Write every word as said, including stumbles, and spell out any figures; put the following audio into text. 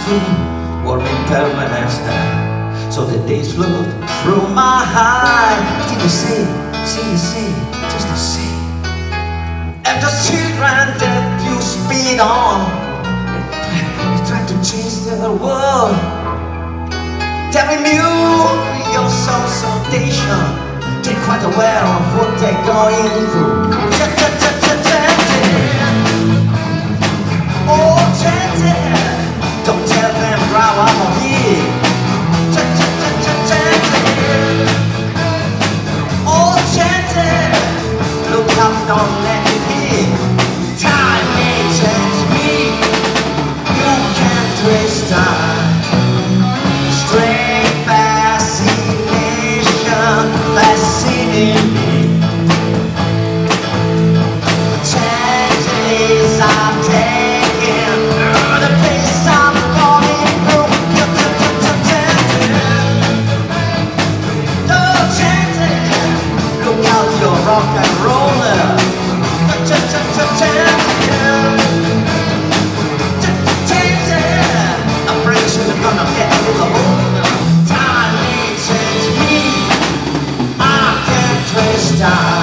dream or impermanence now. So the days float through my heart, still the same, still the same, just the same. And the children that you speed on, you try to change the world. Telling you your soul salvation, they're quite aware of what they're going through. Oh, chanting, don't tell them how I'm here. Oh, chanting, look up, don't let it be. Time may change me, you can't trace time. Strange fascination, fascinating me. The chances I'm taking, the pace I'm going through. No chances, look out, you're rock and roller. Chances, I'm gonna get to the hole. Time may change me, I can't trace time.